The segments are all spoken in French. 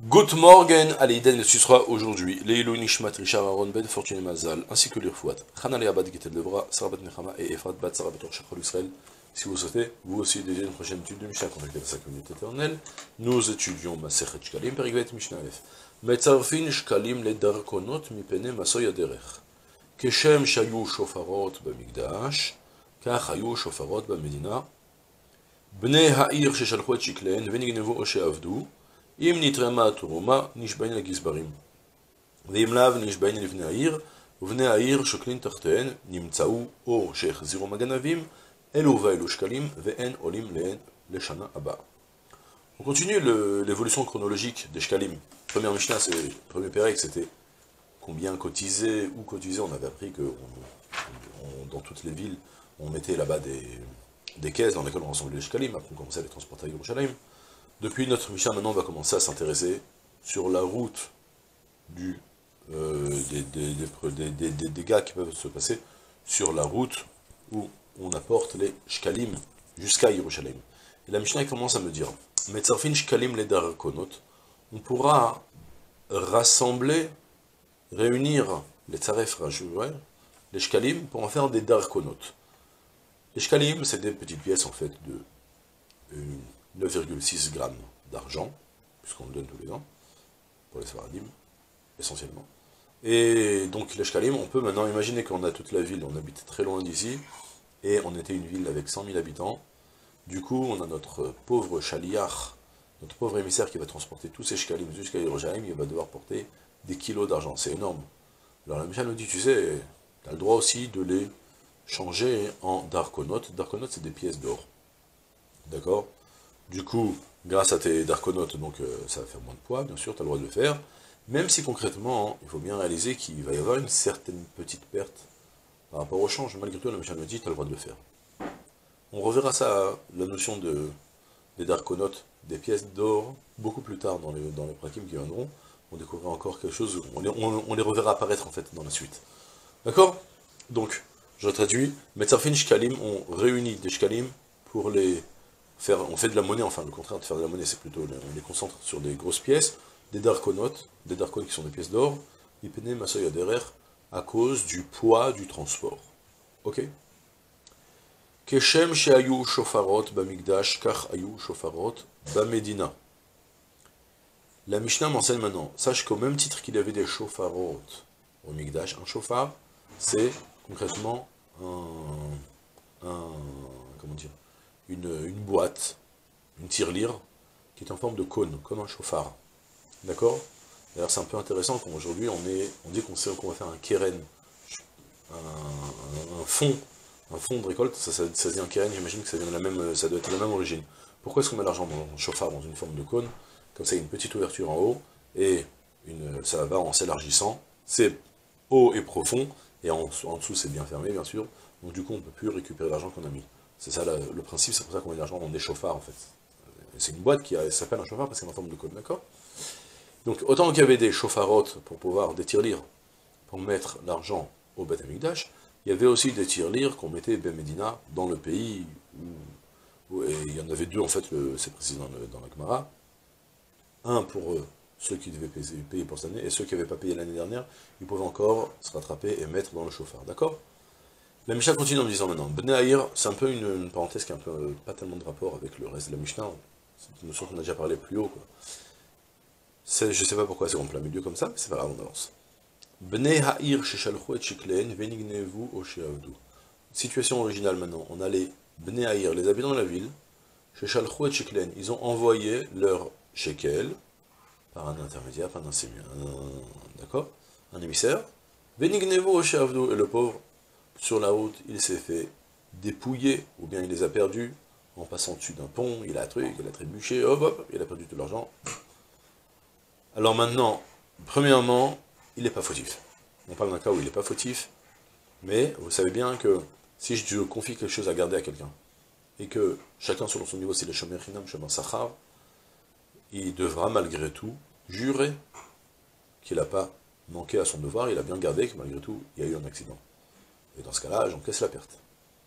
Good morgen, Aleiden, ce sera aujourd'hui Leilou Nishmat Richard Aaron Ben Fortuné Mazal, ainsi que l'Urfouat, Hanale Abad Gitel Lebra, Sarabat Nechama et Efrat Bat Sarabat Shachol Israël. Si vous souhaitez, vous aussi, dédier une prochaine étude de Mishnah, contactez la communauté éternelle. Nous étudions Masechet Shkalim, Perigvet Mishnah F. Metzarfin Shkalim le Darkonot Mipene Masoy Aderech. Keshem Shayu Shofarot Bamigdash, Kach Hayu Shofarot Bamedina. Bnei Ha'ir Sheshalchot Shiklen, Venignevu Oshe Avdu. אם נתרמה התרומה, נשבעים לגזברים. ואם לאו נשבעים לבני העיר, ובני העיר שוקלים תחתיהן, נמצאו אור שהחזירו מגנבים, אלו ואלו שקלים, ואין עולים להן לשנה הבאה. On continue l'évolution chronologique des shkalim. Première Mishnah, premier Pérec, c'était combien cotiser, où cotiser. On avait appris que dans toutes les villes, on mettait là-bas des caisses dans lesquelles on rassemblait les shkalim, après on commençait à les transporter à Yerushalayim. Depuis notre Mishnah, maintenant, on va commencer à s'intéresser sur la route des dégâts qui peuvent se passer sur la route où on apporte les shkalim jusqu'à Yerushalayim. Et la Mishnah commence à me dire, Metzarfin shkalim le darkonot, on pourra rassembler, réunir les tzaref les shkalim pour en faire des darkonot. Les shkalim, c'est des petites pièces en fait de 9,6 grammes d'argent, puisqu'on le donne tous les ans, pour les Sfaradim, essentiellement. Et donc les shkalim, on peut maintenant imaginer qu'on a toute la ville, on habite très loin d'ici, et on était une ville avec 100 000 habitants. Du coup, on a notre pauvre shaliach, notre pauvre émissaire qui va transporter tous ces shkalim jusqu'à Yerushalayim, il va devoir porter des kilos d'argent, c'est énorme. Alors la Mishnah nous dit, tu sais, tu as le droit aussi de les changer en darkonot. Darkonot, c'est des pièces d'or. D'accord? Du coup, grâce à tes darkonotes, donc ça va faire moins de poids, bien sûr, tu as le droit de le faire, même si concrètement, il faut bien réaliser qu'il va y avoir une certaine petite perte par rapport au change. Malgré tout, la Mishnah nous dit, tu as le droit de le faire. On reverra ça, la notion des darkonotes, des pièces d'or, beaucoup plus tard dans les prakim qui viendront. On découvrira encore quelque chose, on les reverra apparaître en fait dans la suite. D'accord? Donc, je traduis, Metzarfin shkalim, on réunit des shkalim pour les on fait de la monnaie, enfin le contraire de faire de la monnaie, c'est plutôt, on les concentre sur des grosses pièces, des darkonotes qui sont des pièces d'or, ipene masoy aderer, à cause du poids du transport. Ok? Keshem sheayu shofarot bamigdash, kach ayu shofarot bamedina. La Mishnah m'enseigne maintenant, sache qu'au même titre qu'il y avait des shofarot au migdash, un shofar, c'est concrètement comment dire, une boîte, une tirelire, qui est en forme de cône, comme un chauffard. D'accord? D'ailleurs, c'est un peu intéressant qu'aujourd'hui, on dit qu'on va faire un keren, un fond de récolte, ça se dit un keren, j'imagine que ça doit être la même origine. Pourquoi est-ce qu'on met l'argent dans un chauffard, dans une forme de cône? Comme ça, il y a une petite ouverture en haut, et ça va en s'élargissant, c'est haut et profond, et en dessous, c'est bien fermé, bien sûr, donc du coup, on ne peut plus récupérer l'argent qu'on a mis. C'est ça le principe, c'est pour ça qu'on met de l'argent dans des chauffards en fait. C'est une boîte qui s'appelle un chauffard parce qu'elle est en forme de cône, d'accord? Donc autant qu'il y avait des chauffarotes pour pouvoir, des tirelires, pour mettre l'argent au Beth Amikdash, il y avait aussi des tirelires qu'on mettait Ben Medina dans le pays, et il y en avait deux en fait, c'est précisé dans la Gemara. Un pour ceux qui devaient payer pour cette année, et ceux qui n'avaient pas payé l'année dernière, ils pouvaient encore se rattraper et mettre dans le chauffard, d'accord? La Mishnah continue en me disant maintenant, Bnei Ha'ir, c'est un peu une parenthèse qui a pas tellement de rapport avec le reste de la Mishnah, c'est une notion qu'on a déjà parlé plus haut, quoi. Je sais pas pourquoi c'est en plein milieu comme ça, mais c'est pas grave, on avance. Bnei Ha'ir sheshalchu et shiklen venignevu oshe avdu. Situation originale maintenant, on a les Bnei Ha'ir, les habitants de la ville, sheshalchu et shiklen, ils ont envoyé leur shekel, par un intermédiaire, par d'accord, un émissaire, venignevu oshe avdu, et le pauvre, sur la route, il s'est fait dépouiller, ou bien il les a perdus en passant dessus d'un pont, il a trébuché, hop, il a perdu tout l'argent. Alors maintenant, premièrement, il n'est pas fautif. On parle d'un cas où il n'est pas fautif, mais vous savez bien que si je confie quelque chose à garder à quelqu'un, et que chacun selon son niveau, c'est le shomer chinam, shomer sachar, il devra malgré tout jurer qu'il n'a pas manqué à son devoir, il a bien gardé, que malgré tout, il y a eu un accident. Et dans ce cas-là, j'encaisse la perte.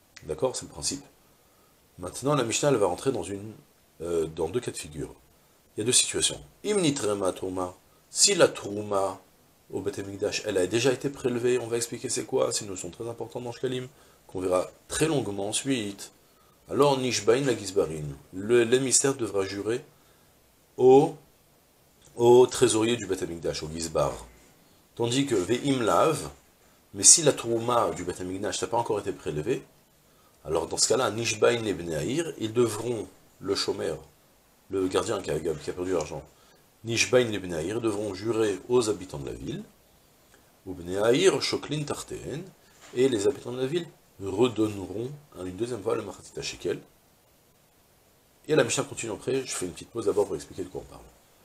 D'accord? C'est le principe. Maintenant, la Mishnah, elle va rentrer dans deux cas de figure. il y a deux situations. Imnitrema Trouma, si la Trouma au Beth Amikdash, elle a déjà été prélevée, on va expliquer c'est quoi, c'est une notion très importante dans Shkalim, qu'on verra très longuement ensuite. Alors, Nishbain la Gizbarin, l'émissaire devra jurer au trésorier du Beth Amikdash, au Gizbar. Tandis que Ve'im Lav, mais si la Trouma du Beth Amikdash n'a pas encore été prélevée, alors dans ce cas-là, Nishbain les Bneaïr, ils devront, le chômeur, le gardien qui a perdu l'argent, Nishbain les Bneaïr devront jurer aux habitants de la ville, ou Bneaïr Shoklin Tarteen, et les habitants de la ville redonneront une deuxième fois le Machatzit Shekel. Et la Mishnah continue après, je fais une petite pause d'abord pour expliquer de quoi on parle.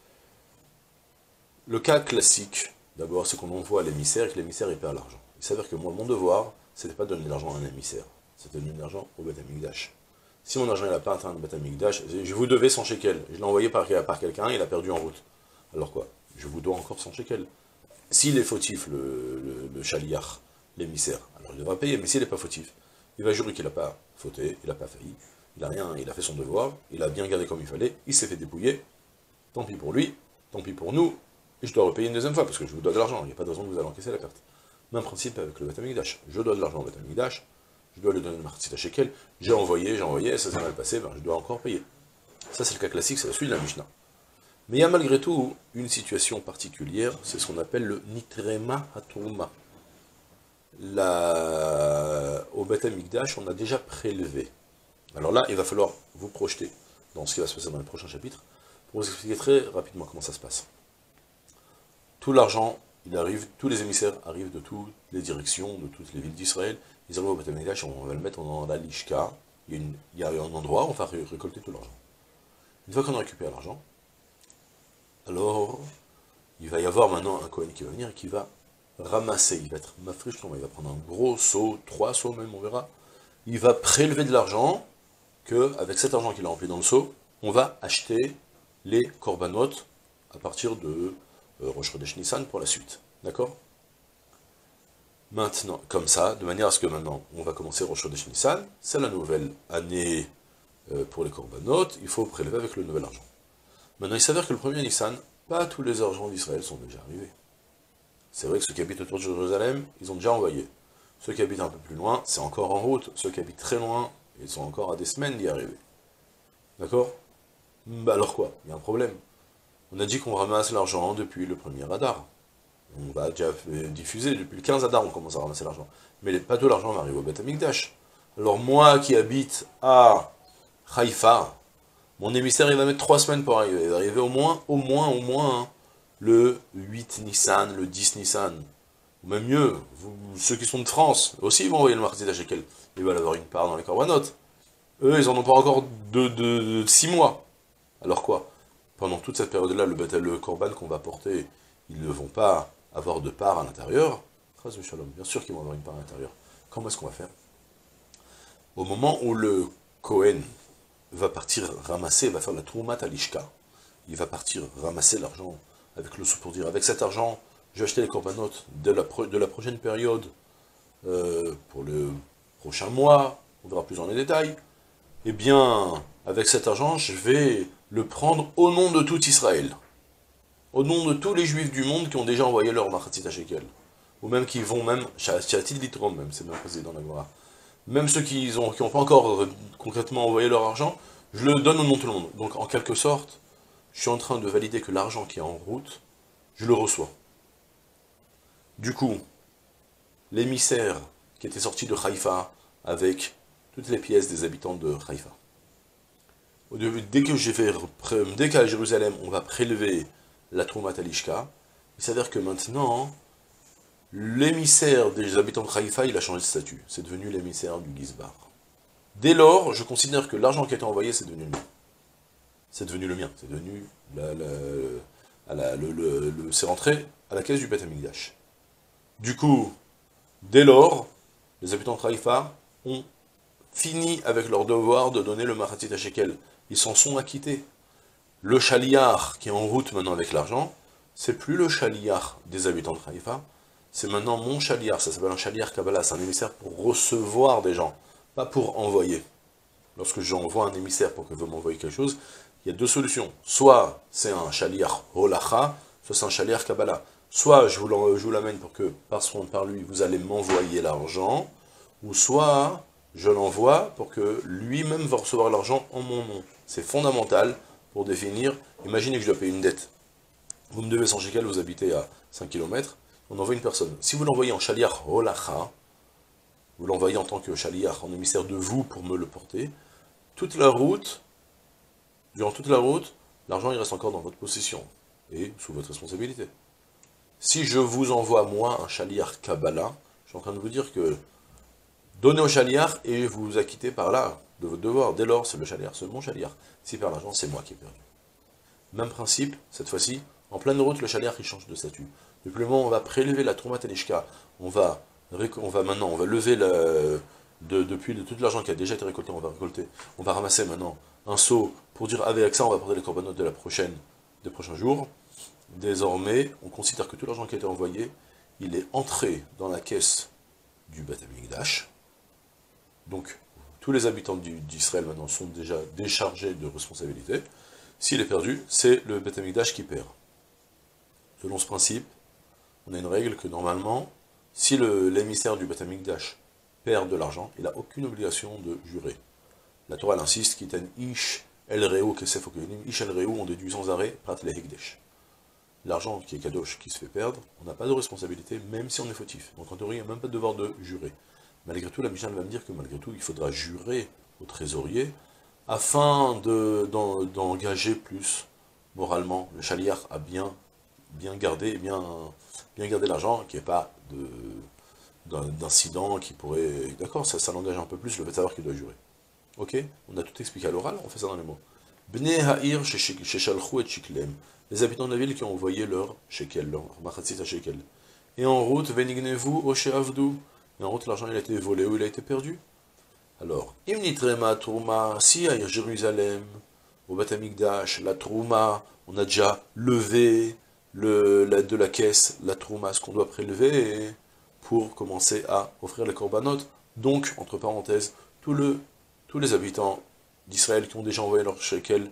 Le cas classique, d'abord, c'est qu'on envoie l'émissaire et que l'émissaire il perd l'argent. Il s'avère que moi, mon devoir, c'était pas de donner l'argent à un émissaire, c'était de donner l'argent au Beth Amikdash. Si mon argent n'a pas atteint le Beth Amikdash, je vous devais 100 shekels. Je l'ai envoyé par quelqu'un, il a perdu en route. Alors quoi? Je vous dois encore 100 shekels. S'il est fautif, le chaliar, l'émissaire, alors il devra payer, mais s'il n'est pas fautif, il va jurer qu'il n'a pas fauté, il n'a pas failli, il n'a rien, il a fait son devoir, il a bien gardé comme il fallait, il s'est fait dépouiller, tant pis pour lui, tant pis pour nous, et je dois repayer une deuxième fois, parce que je vous dois de l'argent, il n'y a pas de raison que vous allez encaisser la perte. Même principe avec le Beth Amikdash, je dois de l'argent au Beth Amikdash, je dois le donner le Machatzit Shekel, j'ai envoyé, ça s'est mal passé, ben je dois encore payer. Ça c'est le cas classique, c'est la suite de la Mishnah. Mais il y a malgré tout une situation particulière, c'est ce qu'on appelle le Nitrema Hatouma. Au Beth Amikdash, on a déjà prélevé. Alors là, il va falloir vous projeter dans ce qui va se passer dans les prochains chapitres, pour vous expliquer très rapidement comment ça se passe. Tout l'argent, il arrive, tous les émissaires arrivent de toutes les directions, de toutes les villes d'Israël, ils arrivent au Beth Amikdash, on va le mettre dans la Lishka, il y a un endroit où on va récolter tout l'argent. Une fois qu'on a récupéré l'argent, alors, il va y avoir maintenant un Kohen qui va venir et qui va ramasser, il va être mafrish, il va prendre un gros seau, 3 seaux même, on verra. Il va prélever de l'argent, avec cet argent qu'il a rempli dans le seau, on va acheter les korbanot à partir de Rosh Chodesh Nissan pour la suite. D'accord? Maintenant, comme ça, de manière à ce que maintenant, on va commencer Rosh Chodesh Nissan, c'est la nouvelle année pour les korbanot, il faut prélever avec le nouvel argent. Maintenant, il s'avère que le premier Nissan, pas tous les argents d'Israël sont déjà arrivés. C'est vrai que ceux qui habitent autour de Jérusalem, ils ont déjà envoyé. Ceux qui habitent un peu plus loin, c'est encore en route. Ceux qui habitent très loin, ils sont encore à des semaines d'y arriver. D'accord? Bah alors quoi? Il y a un problème. On a dit qu'on ramasse l'argent depuis le premier Adar. On va déjà diffuser, depuis le 15 Adar, on commence à ramasser l'argent. Mais pas tout l'argent va arriver au Beth Amikdash. Alors moi qui habite à Haïfa, mon émissaire, il va mettre 3 semaines pour arriver. Il va arriver au moins, hein, le 8 Nissan, le 10 Nissan. Ou même mieux, ceux qui sont de France, aussi ils vont envoyer le Machatzit Shekel. Ils veulent avoir une part dans les korbanot. Eux, ils en ont pas encore de 6 mois. Alors quoi? Pendant toute cette période-là, le korban qu'on va porter, ils ne vont pas avoir de part à l'intérieur. Bien sûr qu'ils vont avoir une part à l'intérieur. Comment est-ce qu'on va faire? Au moment où le Kohen va partir ramasser, va faire la Troumat Alishka, il va partir ramasser l'argent avec le sou pour dire, avec cet argent, je vais acheter les korbanot de la prochaine période pour le prochain mois, on verra plus dans les détails. Eh bien, avec cet argent, je vais le prendre au nom de tout Israël, au nom de tous les juifs du monde qui ont déjà envoyé leur Machatzit Shekel, ou même qui vont même, Shatit Litrom même, c'est même posé dans la Gemara. Même ceux qui n'ont pas encore concrètement envoyé leur argent, je le donne au nom de tout le monde. Donc en quelque sorte, je suis en train de valider que l'argent qui est en route, je le reçois. Du coup, l'émissaire qui était sorti de Haïfa avec toutes les pièces des habitants de Haïfa. Dès qu'à Jérusalem, on va prélever la Troumat Alishka, il s'avère que maintenant, l'émissaire des habitants de Haïfa, il a changé de statut. C'est devenu l'émissaire du Gizbar. Dès lors, je considère que l'argent qui a été envoyé, c'est devenu le mien. C'est devenu le mien. C'est devenu c'est rentré à la caisse du Beth Amikdash. Du coup, dès lors, les habitants de Haïfa ont fini avec leur devoir de donner le Machatzit Shekel. Ils s'en sont acquittés. Le chaliar qui est en route maintenant avec l'argent, c'est plus le chaliar des habitants de Haïfa, c'est maintenant mon chaliar, ça s'appelle un chaliar Kabbalah, c'est un émissaire pour recevoir des gens, pas pour envoyer. Lorsque j'envoie un émissaire pour qu'il veut m'envoyer quelque chose, il y a deux solutions. Soit c'est un shaliach holacha, soit c'est un shaliach kabbalah. Soit je vous l'amène pour que, par lui, vous allez m'envoyer l'argent, ou soit je l'envoie pour que lui-même va recevoir l'argent en mon nom. C'est fondamental pour définir, imaginez que je dois payer une dette. Vous me devez 100 shekels, vous habitez à 5 km, on envoie une personne. Si vous l'envoyez en shaliach holacha, vous l'envoyez en tant que shaliach, en émissaire de vous pour me le porter, toute la route, durant toute la route, l'argent il reste encore dans votre possession et sous votre responsabilité. Si je vous envoie, moi, un shaliach Kabbalah, je suis en train de vous dire que donnez au shaliach et vous vous acquittez par là de votre devoir. Dès lors, c'est le shaliach, c'est mon shaliach. S'il perd l'argent, c'est moi qui ai perdu. Même principe, cette fois-ci, en pleine route, le shaliach il change de statut. Depuis le moment où on va prélever la Trouma Telishka, on va lever depuis tout l'argent qui a déjà été récolté, on va ramasser maintenant un seau pour dire avec ça on va porter les corbanotes des prochains jours. Désormais, on considère que tout l'argent qui a été envoyé, il est entré dans la caisse du Beth Amikdash. Donc, tous les habitants d'Israël maintenant sont déjà déchargés de responsabilité. S'il est perdu, c'est le Beth Amikdash qui perd. Selon ce principe, on a une règle que normalement, si l'émissaire du Beth Amikdash perd de l'argent, il n'a aucune obligation de jurer. La Torah insiste, Kitan Ish El Reu Kesef Okenim, Ish El Reu, on déduit sans arrêt, Prat Le Hekdesh. L'argent qui est kadosh, qui se fait perdre, on n'a pas de responsabilité, même si on est fautif. Donc en théorie, il n'y a même pas de devoir de jurer. Malgré tout, la Mishnah va me dire que malgré tout, il faudra jurer au trésorier, afin d'engager plus moralement le shaliach à bien garder l'argent, qu'il n'y ait pas d'incident qui pourrait... D'accord, ça l'engage un peu plus, le fait de savoir qu'il doit jurer. Ok, on a tout expliqué à l'oral, on fait ça dans les mots. Bnei ha'ir sheshalchu et shiklem. Les habitants de la ville qui ont envoyé leur shekel, leur machatzit à shekel. Et en route, venignevu o she'avdu. Et en route, l'argent il a été volé ou il a été perdu. Alors, imnitrema trouma, si à Jérusalem, au Beth Amikdash, la trouma, on a déjà levé de la caisse la trouma, ce qu'on doit prélever, pour commencer à offrir les korbanot. Donc, entre parenthèses, tous les habitants d'Israël qui ont déjà envoyé leur shekel,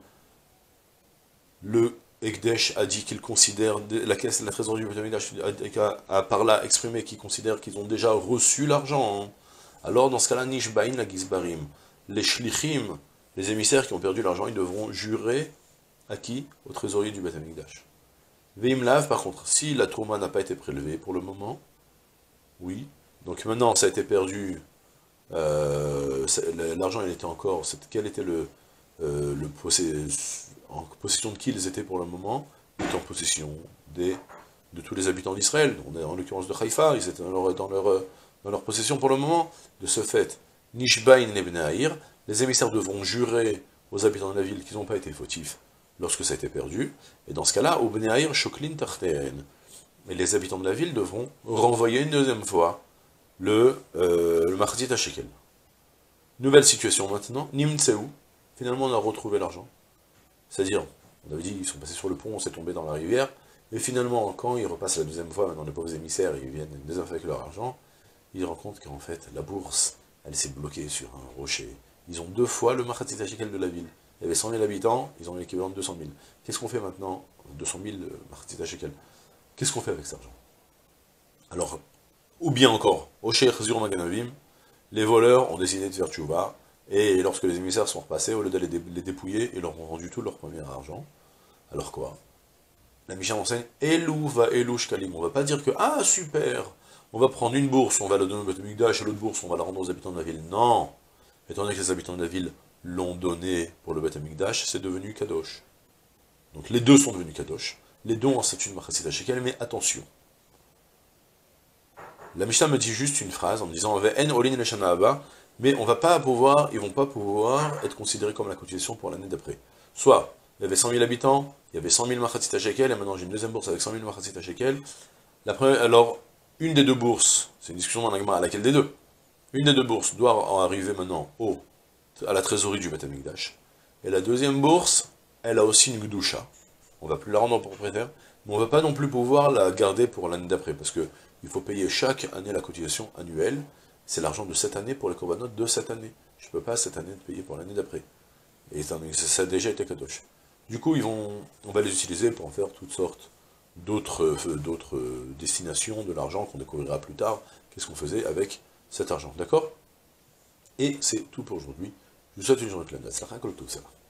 le Ekdesh a dit qu'il considère, la caisse, la trésorerie du Beth Amikdash a par là exprimé qu'ils considèrent qu'ils ont déjà reçu l'argent. Hein. Alors dans ce cas-là, Nishbain la Gizbarim, les Shlichim, les émissaires qui ont perdu l'argent, ils devront jurer à qui? Au trésorier du Beth Amikdash. Veimlav, par contre, si la Trouma n'a pas été prélevée pour le moment, oui, donc maintenant ça a été perdu, l'argent il était encore, quel était en possession de qui ils étaient pour le moment? Ils étaient en possession de tous les habitants d'Israël, en l'occurrence de Haïfa, ils étaient dans leur possession pour le moment. De ce fait, Nishbain Nebnaïr, les émissaires devront jurer aux habitants de la ville qu'ils n'ont pas été fautifs lorsque ça a été perdu, et dans ce cas-là, au Bneaïr Shoklin Tarteen, et les habitants de la ville devront renvoyer une deuxième fois le Machatzit HaShekel. Nouvelle situation maintenant, Nimtseu, finalement on a retrouvé l'argent. C'est-à-dire, on avait dit, ils sont passés sur le pont, on s'est tombé dans la rivière, et finalement, quand ils repassent la deuxième fois, maintenant les pauvres émissaires, ils viennent une deuxième fois avec leur argent, ils se rendent compte qu'en fait, la bourse, elle s'est bloquée sur un rocher. Ils ont deux fois le Machatzit HaShekel de la ville. Il y avait 100 000 habitants, ils ont l'équivalent de 200 000. Qu'est-ce qu'on fait maintenant? 200 000 Machatzit HaShekel. Qu'est-ce qu'on fait avec cet argent? Alors, ou bien encore, au Sheikh Zur Maganavim, les voleurs ont décidé de faire tchouva, et lorsque les émissaires sont repassés, au lieu d'aller les dépouiller, ils leur ont rendu tout leur premier argent. Alors quoi? La Mishnah enseigne, Elou va Elou Shkalim. On va pas dire que, ah super, on va prendre une bourse, on va la donner au Beth Amikdash, et l'autre bourse, on va la rendre aux habitants de la ville. Non! Étant donné que les habitants de la ville l'ont donné pour le Beth Amikdash, c'est devenu Kadosh. Donc les deux sont devenus Kadosh. Les deux ont un statut de Machatzit HaShekel, mais attention. La Mishnah me dit juste une phrase en me disant, En Olin Leshana Haba, mais ils vont pas pouvoir être considérés comme la cotisation pour l'année d'après. Soit, il y avait 100 000 habitants, il y avait 100 000 Machatzit HaShekel, et maintenant j'ai une deuxième bourse avec 100 000 Machatzit HaShekel. Alors, une des deux bourses, c'est une discussion dans la Gemara, laquelle des deux? Une des deux bourses doit en arriver maintenant à la trésorerie du Beth Amikdash. Et la deuxième bourse, elle a aussi une Gdusha. On ne va plus la rendre en propriétaire, mais on ne va pas non plus pouvoir la garder pour l'année d'après, parce que il faut payer chaque année la cotisation annuelle. C'est l'argent de cette année pour les corbanotes de cette année. Je ne peux pas cette année te payer pour l'année d'après. Et ça a déjà été kadosh. Du coup, on va les utiliser pour en faire toutes sortes d'autres destinations de l'argent qu'on découvrira plus tard. Qu'est-ce qu'on faisait avec cet argent, d'accord? Et c'est tout pour aujourd'hui. Je vous souhaite une journée pleine de tout ça.